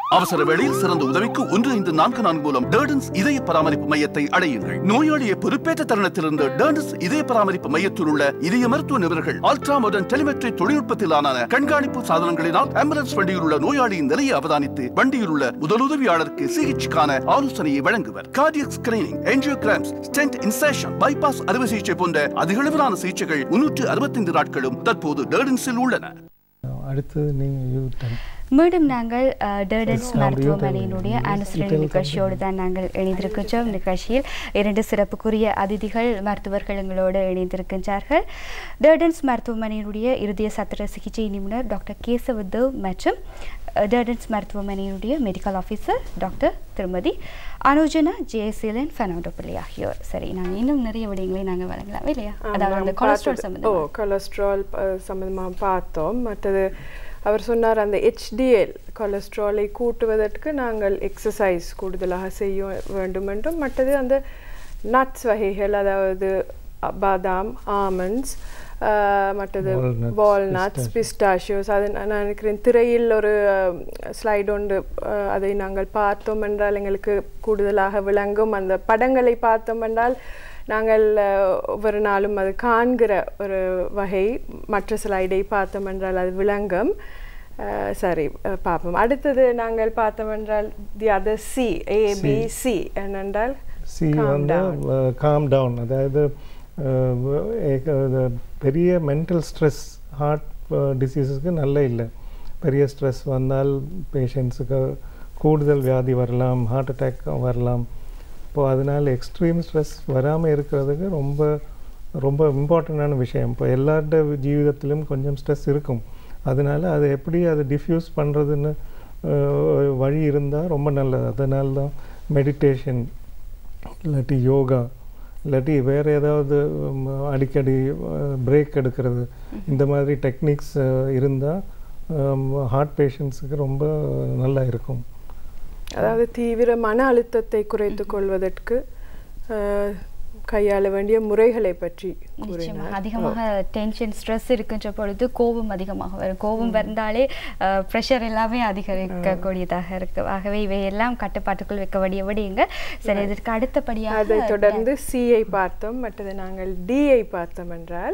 அவசர வேளையில் சிறந்த உதவிக்கு 1544 மூலம் டர்டன்ஸ் இதய பராமரிப்பு மையத்தை அடையுங்கள். நோயாளியை பொறுப்பேற்ற தருணத்திலிருந்து டர்டன்ஸ் இதய பராமரிப்பு மையத்தில் உள்ள இதய மருத்துவ நிபுணர்கள் அல்ட்ரா மாடர்ன் டெலிமெட்ரி தொழில்நுட்பத்திலான கண்காணிப்பு சாதனங்களினால் ஆம்புலன்ஸ் வண்டியில் உள்ள நோயாளியின் நிலையை அவதானித்து வண்டியில் உள்ள முதலுதவியாளருக்கு சிகிச்சைக்கான ஆலோசனையை வழங்குவர். Cardiac screening, angiograms, stent insertion, bypass அறுவை சிகிச்சை போன்ற அதிகளவிலான சிகிச்சைகள் 365 நாட்களும் தற்போது டர்டன்ஸில் உள்ளன. அடுத்தது நீங்கள் மீண்டும் நாங்கள் டர்டன்ஸ் மருத்துவமனையினுடைய அனுசரணை நிகழ்ச்சியோடு தான் நாங்கள் இணைந்திருக்கின்றோம். நிகழ்ச்சியில் 2 சிறப்புக்குரிய அதிதிகள் மருத்துவர்கள் எங்களோடு இணைந்திருக்கின்றார்கள். டர்டன்ஸ் மருத்துவமனையினுடைய இருதய சத்திர சிகிச்சை நிபுணர் டாக்டர் கேசவதேவ் மற்றும் டர்டன்ஸ் மருத்துவமனையினுடைய மெடிக்கல் ஆஃபீஸர் டாக்டர் திருமதி அனுஜனா ஜெயசீலன் ஃபெர்னாண்டோபிள்ளை ஆகியோர். சரி, நாங்கள் இன்னும் நிறைய விடயங்களை நாங்கள் வழங்கலாம் இல்லையா? அதாவது கொலஸ்ட்ரால் சம்பந்தம் கொலஸ்ட்ரால் சம்பந்தமாக பார்த்தோம். மற்றது அவர் சொன்னார், அந்த HDL கொலஸ்ட்ராலை கூட்டுவதற்கு நாங்கள் எக்ஸசைஸ் கூடுதலாக செய்ய வேண்டும் என்றும், மற்றது அந்த நட்ஸ் வகைகள், அதாவது பாதாம், ஆமண்ட்ஸ், மற்றது வால்நட்ஸ், பிஸ்டாஷியோஸ், அது நான் நினைக்கிறேன் திரையில் ஒரு ஸ்லைடு ஒன்று அதை நாங்கள் பார்த்தோம் என்றால் எங்களுக்கு கூடுதலாக விளங்கும். அந்த படங்களை பார்த்தோம் என்றால் நாங்கள் ஒவ்வொரு நாளும் அது காண்கிற ஒரு வகை. மற்ற ஸ்லைடை பார்த்தோம் என்றால் அது விளங்கும். சரி, பார்ப்போம். அடுத்தது நாங்கள் பார்த்தோம் என்றால் தி அதர் C, ABC என்னென்றால் C வந்து காம் டவுன். அதாவது பெரிய மென்டல் ஸ்ட்ரெஸ் ஹார்ட் டிசீஸுக்கு நல்ல இல்லை. பெரிய ஸ்ட்ரெஸ் வந்தால் பேஷண்ட்ஸுக்கு கூடுதல் வியாதி வரலாம், ஹார்ட் அட்டாக் வரலாம். இப்போது அதனால் எக்ஸ்ட்ரீம் ஸ்ட்ரெஸ் வராமல் இருக்கிறதுக்கு ரொம்ப ரொம்ப இம்பார்ட்டண்ட்டான விஷயம். இப்போ எல்லாரோட ஜீவிதத்திலும் கொஞ்சம் ஸ்ட்ரெஸ் இருக்கும். அதனால் அதை எப்படி அதை டிஃப்யூஸ் பண்ணுறதுன்னு வழி இருந்தால் ரொம்ப நல்லது. அதனால தான் மெடிடேஷன் இல்லாட்டி யோகா இல்லாட்டி வேறு ஏதாவது அடிக்கடி பிரேக் எடுக்கிறது, இந்த மாதிரி டெக்னிக்ஸ் இருந்தால் ஹார்ட் பேஷண்ட்ஸுக்கு ரொம்ப நல்லா இருக்கும். அதாவது தீவிர மன அழுத்தத்தை குறைத்து கொள்வதற்கு கையாள வேண்டிய முறைகளை பற்றி கூறினார். அதிகமாக டென்ஷன் ஸ்ட்ரெஸ் இருக்கின்ற பொழுது கோபம் அதிகமாக வரும். கோபம் வந்தாலே ப்ரெஷர் எல்லாமே அதிகரிக்கக்கூடியதாக இருக்கு. ஆகவே இவையெல்லாம் கட்டுப்பாட்டுக்குள் வைக்க வேண்டிய விடயங்க. சரி, இதற்கு அடுத்தபடியாக அதை தொடர்ந்து C-ஐ பார்த்தோம். மற்றது நாங்கள் D-ஐ பார்த்தோம் என்றால்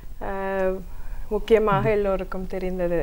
முக்கியமாக எல்லோருக்கும் தெரிந்தது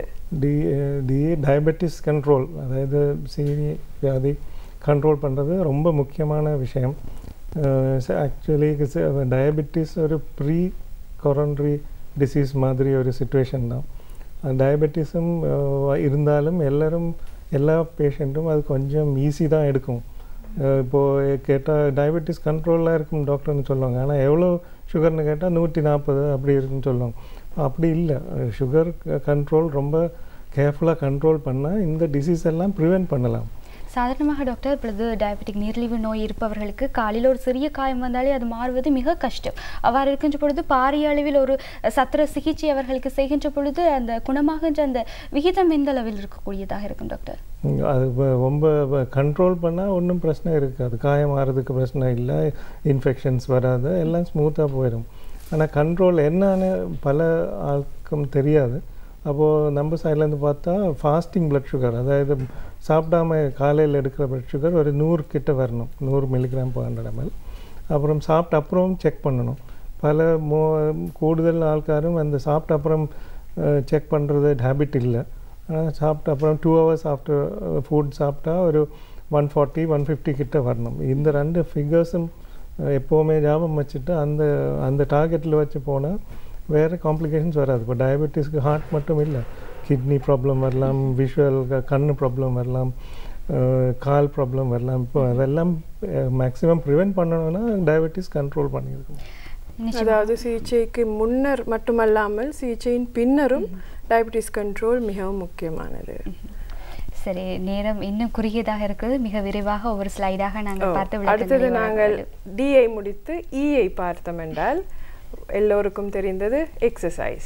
டயபெட்டிஸ் கண்ட்ரோல். அதாவது சீனி வியாதி கண்ட்ரோல் பண்ணுறது ரொம்ப முக்கியமான விஷயம். ஆக்சுவலி டயபெட்டிஸ் ஒரு ப்ரீ கொரோனரி டிசீஸ் மாதிரி ஒரு சிச்சுவேஷன் தான். டயபெட்டிஸும் இருந்தாலும் எல்லா பேஷண்ட்டும் அது கொஞ்சம் ஈஸி தான் எடுக்கும். இப்போது கேட்டால் டயபெட்டிஸ் கண்ட்ரோலாக இருக்கும் டாக்டர்னு சொல்லுவாங்க. ஆனால் எவ்வளோ சுகர்னு கேட்டால் 140 அப்படி இருக்குன்னு சொல்லுவாங்க. அப்படி இல்லை. சுகர் கண்ட்ரோல் ரொம்ப கேர்ஃபுல்லாக கண்ட்ரோல் பண்ணால் இந்த டிசீஸ் எல்லாம் ப்ரிவென்ட் பண்ணலாம். சாதாரணமாக டாக்டர், இப்பொழுது டயபெட்டிக் நீரிழிவு நோய் இருப்பவர்களுக்கு காலையில் ஒரு சிறிய காயம் வந்தாலே அது மாறுவது மிக கஷ்டம். அவ்வாறு இருக்கின்ற பொழுது பாரிய அளவில் ஒரு சத்திர சிகிச்சை அவர்களுக்கு செய்கின்ற பொழுது அந்த குணமாகின்ற அந்த விகிதம் எந்த அளவில் இருக்கக்கூடியதாக இருக்கும் டாக்டர்? அது ரொம்ப கண்ட்ரோல் பண்ணால் ஒன்றும் பிரச்சனை இருக்காது. காயம் ஆகிறதுக்கு பிரச்சனை இல்லை, இன்ஃபெக்ஷன்ஸ் வராது, எல்லாம் ஸ்மூத்தாக போயிடும். ஆனால் கண்ட்ரோல் என்னன்னு பல ஆளுக்கும் தெரியாது. அப்போது நம்ம சைட்லேருந்து பார்த்தா ஃபாஸ்டிங் பிளட் சுகர், அதாவது சாப்பிடாம காலையில் எடுக்கிற பிளட் சுகர் ஒரு 100 கிட்ட வரணும், 100 mg/100 ml. அப்புறம் சாப்பிட்ட அப்புறம் செக் பண்ணணும். பல கூடுதல் ஆள்காரும் அந்த சாப்பிட்ட அப்புறம் செக் பண்ணுறது ஹேபிட் இல்லை. ஆனால் சாப்பிட்ட அப்புறம் 2 hours ஆஃப்டர் ஃபுட் சாப்பிட்டா ஒரு 140-150 கிட்ட வரணும். இந்த 2 ஃபிகர்ஸும் எப்போவுமே ஞாபகம் வச்சுட்டு அந்த டார்கெட்டில் வச்சு போனால் வேறு காம்ப்ளிகேஷன்ஸ் வராது. இப்போ டயபெட்டிஸ்க்கு ஹார்ட் மட்டும் இல்லை, கிட்னி ப்ராப்ளம் வரலாம், விஷுவல் கண்ணு ப்ராப்ளம் வரலாம், கால் ப்ராப்ளம் வரலாம். இப்போ அதெல்லாம் மேக்ஸிமம் ப்ரிவென்ட் பண்ணணும்னா டயபெட்டிஸ் கண்ட்ரோல் பண்ணியிருக்கணும். அதாவது சிகிச்சைக்கு முன்னர் மட்டுமல்லாமல் சிகிச்சையின் பின்னரும் டயபெட்டிஸ் கண்ட்ரோல் மிகவும் முக்கியமானது. சரி, நேரம் இன்னும் குறுகியதாக இருக்கிறது. மிக விரைவாக ஒவ்வொரு ஸ்லைடாக நாங்கள் பார்த்து அடுத்தது நாங்கள் D-ஐ முடித்து E-ஐ பார்த்தோம் என்றால் எல்லோருக்கும் தெரிந்தது எக்ஸசைஸ்.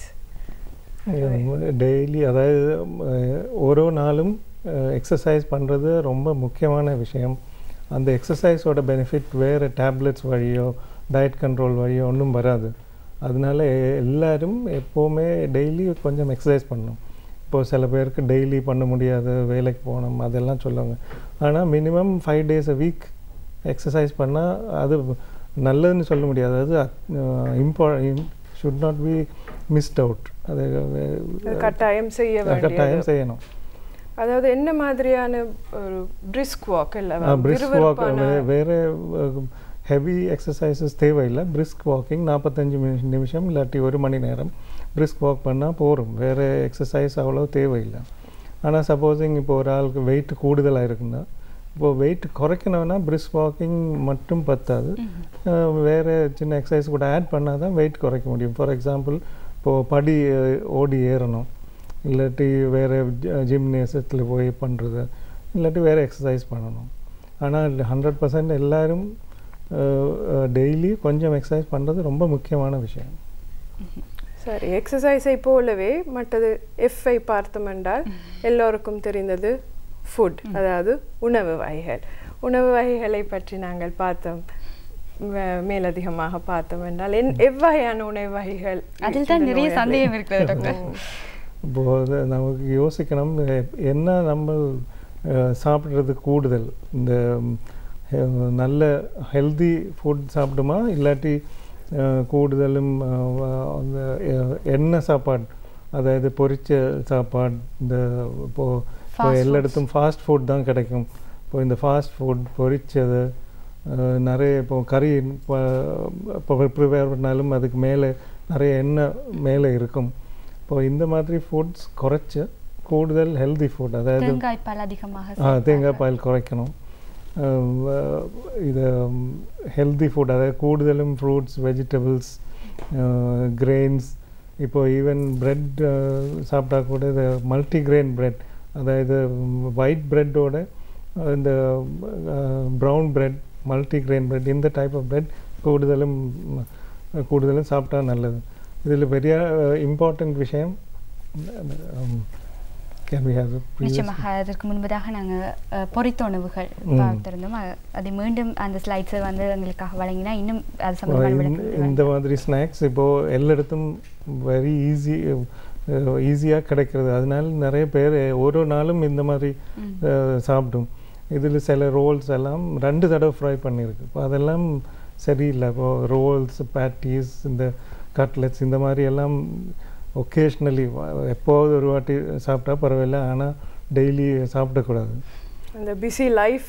டெய்லி, அதாவது ஒரு நாளும் எக்ஸசைஸ் பண்ணுறது ரொம்ப முக்கியமான விஷயம். அந்த எக்ஸசைஸோட பெனிஃபிட் வேறு டேப்லெட்ஸ் வழியோ டயட் கண்ட்ரோல் வழியோ ஒன்றும் வராது. அதனால எல்லோரும் எப்போவுமே டெய்லி கொஞ்சம் எக்ஸசைஸ் பண்ணணும். இப்போ இப்போது சில பேருக்கு டெய்லி பண்ண முடியாது, வேலைக்கு போகணும் அதெல்லாம் சொல்லுவாங்க. ஆனால் minimum 5 days a week exercise பண்ணால் அது நல்லதுன்னு சொல்ல முடியாது. அது should not be missed out. அது கட்டாயம் செய்யணும். அதாவது என்ன மாதிரியான ஒரு பிரிஸ்க் வாக் இல்லை, பிரிஸ்க் வாக் வேறு ஹெவி எக்ஸசைசஸ் தேவையில்லை. பிரிஸ்க் வாக்கிங் 45 நிமிஷம் இல்லாட்டி 1 மணி நேரம் பிரிஸ்க் வாக் பண்ணால் போகும். வேறு எக்ஸசைஸ் அவ்வளோ தேவையில்லை. ஆனால் சப்போஸிங் இப்போ ஒரு ஆளுக்கு வெயிட் கூடுதலாக இருக்குன்னா, இப்போது வெயிட் குறைக்கணும்னா பிரிஸ்க் வாக்கிங் மட்டும் பத்தாது, வேறு சின்ன எக்ஸசைஸ் கூட ஆட் பண்ணால் தான் வெயிட் குறைக்க முடியும். ஃபார் எக்ஸாம்பிள் இப்போது படி ஓடி ஏறணும், இல்லாட்டி வேறு ஜிம்னேசியத்தில் போய் பண்ணுறது, இல்லாட்டி வேறு எக்ஸசைஸ் பண்ணணும். ஆனால் 100% எல்லோரும் டெய்லி கொஞ்சம் எக்ஸசைஸ் பண்ணுறது ரொம்ப முக்கியமான விஷயம். சரி, எக்ஸசைஸை போலவே மற்றது எஃப்ஐ பார்த்தோம் என்றால் எல்லோருக்கும் தெரிந்தது ஃபுட், அதாவது உணவு வகைகள். உணவு வகைகளை பற்றி நாங்கள் பார்த்தோம், மேலதிகமாக பார்த்தோம் என்றால் எவ்வகையான உணவு வகைகள்? அதில் தான் நிறைய சந்தேகம் இருக்கிறது. இப்போது நமக்கு யோசிக்கணும், என்ன நம்ம சாப்பிட்றது கூடுதல், இந்த நல்ல ஹெல்தி ஃபுட் சாப்பிடுமா, இல்லாட்டி கூடுதலும் அந்த எண்ணெய் சாப்பாடு, அதாவது பொரிச்ச சாப்பாடு. இந்த இப்போது எல்லா இடத்தும் ஃபாஸ்ட் ஃபுட் தான் கிடைக்கும். இப்போ இந்த ஃபாஸ்ட் ஃபுட் பொரிச்சது நிறைய, இப்போ கறி இப்போ ப்ரிப்பேர் பண்ணாலும் அதுக்கு மேலே நிறைய எண்ணெய் மேலே இருக்கும். இப்போ இந்த மாதிரி ஃபுட்ஸ் குறைச்சி கூடுதல் ஹெல்தி ஃபுட், அதாவது தேங்காய் பால் குறைக்கணும். இது ஹெல்தி ஃபுட், அதாவது கூடுதலும் ஃப்ரூட்ஸ், வெஜிடபிள்ஸ், கிரெயின்ஸ். இப்போது ஈவன் பிரெட் சாப்பிட்டா கூட இது மல்டிகிரெயின் பிரெட், அதாவது ஒயிட் பிரெட்டோட இந்த ப்ரௌன் பிரெட், மல்டிகிரெயின் பிரெட், இந்த டைப் ஆஃப் பிரெட் கூடுதலும் சாப்பிட்டா நல்லது. இதில் பெரிய இம்பார்ட்டண்ட் விஷயம், நிச்சயமாக அதற்கு முன்பதாக நாங்கள் பொரித்த உணவுகள் பார்த்திருந்தோம். அதை மீண்டும் அந்த ஸ்லைட்ஸை வந்து எங்களுக்காக வழங்கினா இன்னும் அது சம்பந்தமான இந்த மாதிரி ஸ்நாக்ஸ் இப்போது எல்லா இடத்தும் வெரி ஈஸியாக கிடைக்கிறது. அதனால நிறைய பேர் ஒரு நாளும் இந்த மாதிரி சாப்பிடும். இதில் சில ரோல்ஸ் எல்லாம் 2 தடவை ஃப்ரை பண்ணியிருக்கு. இப்போ அதெல்லாம் சரியில்லை. இப்போது ரோல்ஸ், பேட்டிஸ், இந்த கட்லெட்ஸ், இந்த மாதிரி எல்லாம் ஒகேஷ்னலி எப்போது ஒரு வாட்டி சாப்பிட்டா பரவாயில்ல, ஆனால் டெய்லி சாப்பிடக்கூடாது. அந்த பிஸி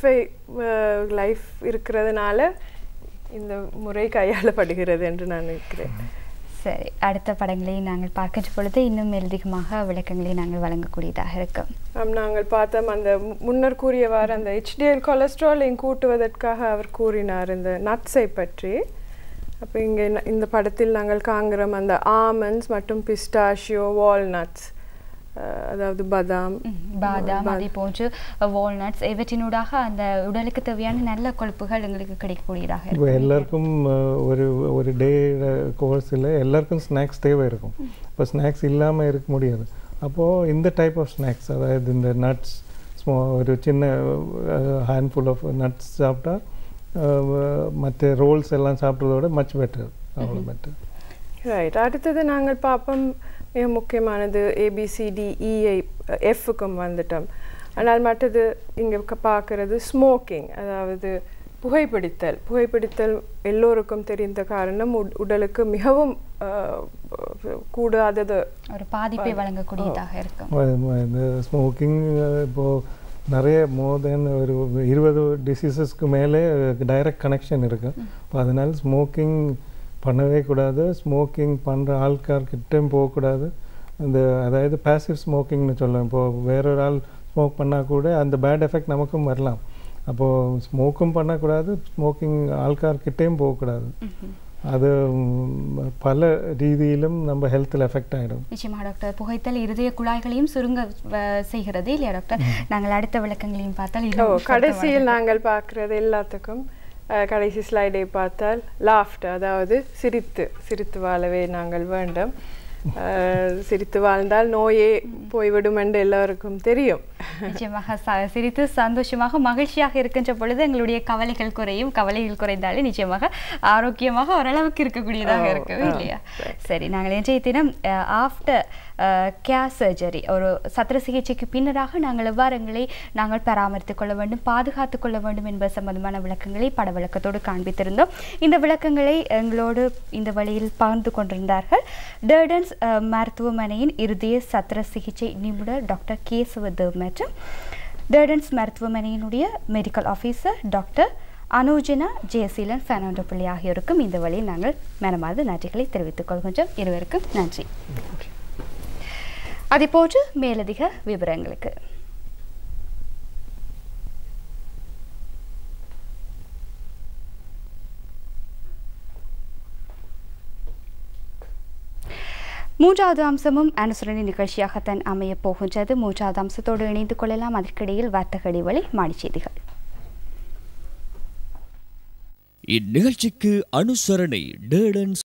லைஃப் இருக்கிறதுனால இந்த முறை கையாளப்படுகிறது என்று நான் நினைக்கிறேன். சரி, அடுத்த படங்களை நாங்கள் பார்க்கின்ற பொழுது இன்னும் மேலதிகமாக விளக்கங்களை நாங்கள் வழங்கக்கூடியதாக இருக்கும். நாங்கள் பார்த்தோம், அந்த முன்னர் கூறியவாறு அந்த HDL கொலஸ்ட்ராலையும் கூட்டுவதற்காக அவர் கூறினார் இந்த நட்ஸை பற்றி. அப்போ இங்கே இந்த படத்தில் நாங்கள் காண்கிறோம் அந்த ஆமண்ட்ஸ் மற்றும் பிஸ்டாஷியோ, வால்நட்ஸ், அதாவது பாதாம், அதே போன்று வால்நட்ஸ், இவற்றினூடாக அந்த உடலுக்கு தேவையான நல்ல கொழுப்புகள் எங்களுக்கு கிடைக்கக்கூடியதாக இருக்கும். இப்போ எல்லாருக்கும் ஒரு டே கோர்ஸில் எல்லாருக்கும் ஸ்நாக்ஸ் தேவை இருக்கும். இப்போ ஸ்நாக்ஸ் இல்லாமல் இருக்க முடியாது. அப்போது இந்த டைப் ஆஃப் ஸ்நாக்ஸ், அதாவது இந்த நட்ஸ், ஒரு சின்ன ஹேண்ட்ஃபுல் ஆஃப் நட்ஸ் சாப்பிட்டா மற்ற ரோல்ஸ் எல்லாம் சாப்பிட்றதோட மச் பெட்டர், அவ்வளோ பெட்டர். ரைட், அடுத்தது நாங்கள் பார்ப்போம் மிக முக்கியமானது ABCDEI Fக்கும் வந்துட்டோம். ஆனால் மற்றது இங்கே பார்க்குறது ஸ்மோக்கிங், அதாவது புகைப்பிடித்தல் எல்லோருக்கும் தெரிந்த காரணம் உடலுக்கு மிகவும் கூடாதது, ஒரு பாதிப்பை வழங்கக்கூடியதாக இருக்கும். இந்த ஸ்மோக்கிங் இப்போது நிறைய மோர் தென் ஒரு 20 டிசீசஸ்க்கு மேலே டைரக்ட் கனெக்ஷன் இருக்குது. இப்போ அதனால் ஸ்மோக்கிங் பண்ணவே கூடாது. ஸ்மோக்கிங் பண்ணுற ஆள்கார்கிட்டையும் போகக்கூடாது. இந்த அதாவது பேசிவ் ஸ்மோக்கிங்னு சொல்லுவோம். இப்போது வேறொரு ஆள் ஸ்மோக் பண்ணால் கூட அந்த பேட் எஃபெக்ட் நமக்கும் வரலாம். அப்போது ஸ்மோக்கும் பண்ணக்கூடாது, ஸ்மோக்கிங் ஆள்கார்கிட்டையும் போகக்கூடாது. அது பல ரீதியிலும் நம்ம ஹெல்த்தில் எஃபெக்ட் ஆகிடும். நிச்சயமாக டாக்டர், புகைத்தல் இருதய குழாய்களையும் சுருங்க செய்கிறது இல்லையா டாக்டர்? நாங்கள் அடுத்த விளக்கங்களையும் பார்த்தால் கடைசியில் நாங்கள் பார்க்குறது எல்லாத்துக்கும் கடைசி ஸ்லைடை பார்த்தால் லாஃப்டர், அதாவது சிரித்து வாழவே நாங்கள் வேண்டும். சிரித்து வாழ்ந்தால் நோயே போய்விடும் என்று எல்லாருக்கும் தெரியும். நிச்சயமாக சிரித்து சந்தோஷமாக மகிழ்ச்சியாக இருக்கின்ற பொழுது எங்களுடைய கவலைகள் குறையும். கவலைகள் குறைந்தாலே நிச்சயமாக ஆரோக்கியமாக ஓரளவுக்கு இருக்கக்கூடியதாக இருக்குது இல்லையா? சரி, நாங்கள் இன்றைய தினம் ஆஃப்டர் கேர் சர்ஜரி ஒரு சத்திர சிகிச்சைக்கு பின்னராக நாங்கள் எவ்வாறு எங்களை நாங்கள் பராமரித்துக் கொள்ள வேண்டும் பாதுகாத்துக் கொள்ள வேண்டும் என்பது சம்பந்தமான விளக்கங்களை பட விளக்கத்தோடு காண்பித்திருந்தோம். இந்த விளக்கங்களை எங்களோடு இந்த வழியில் பகிர்ந்து கொண்டிருந்தார்கள் டர்டன்ஸ் மருத்துவமனையின் இருதய சத்திர சிகிச்சை நிபுணர் டாக்டர் கேசவதேவ் மற்றும் டர்டன்ஸ் மருத்துவமனையினுடைய medical officer doctor Anujana Jeyaseelan Fernando Pillai ஆகியோருக்கும் இந்த வழியில் நாங்கள் மனமார்ந்த நன்றிகளை தெரிவித்துக் கொள்கின்றோம். இருவருக்கும் நன்றி. அதேபோன்று மேலதிக விவரங்களுக்கு மூன்றாவது அம்சமும் அனுசரணை நிகழ்ச்சியாகத்தான் அமையப் போகின்றது. மூன்றாவது அம்சத்தோடு இணைந்து கொள்ளலாம். அதற்கிடையில் வர்த்தக இடைவெளி மாடிச் செய்திகள். இந்நிகழ்ச்சிக்கு அனுசரணை டர்டன்ஸ்